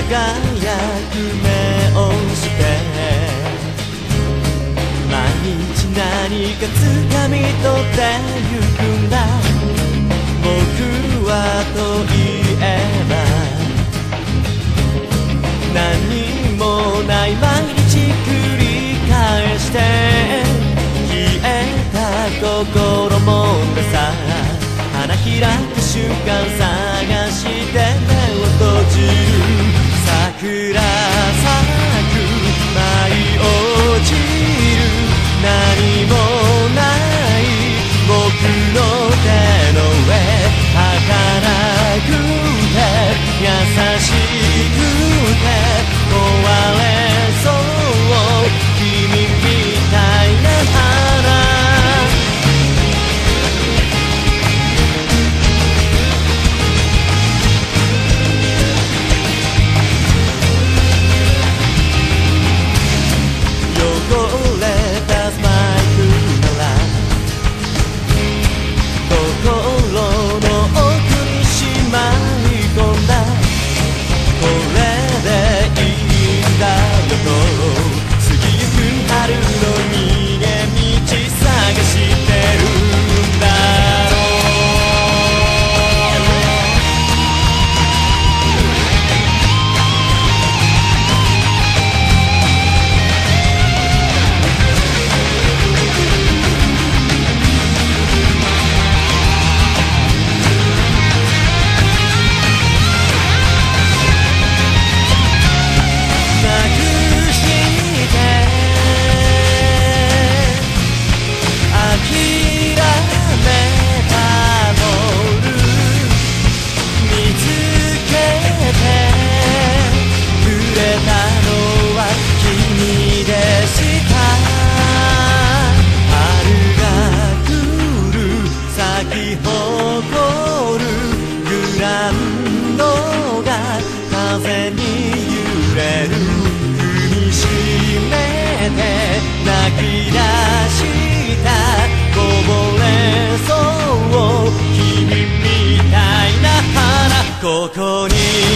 く目をして毎日何か掴み取ってゆくんだ。僕はといえば何もない毎日繰り返して消えた心もがさ花開く瞬間探して目を閉じる。桜咲く舞い落ちる何もない僕の手の上儚くて優しくて壊れそう君みたいな花。風に揺れる踏みしめて泣き出したこぼれそう君みたいな花ここに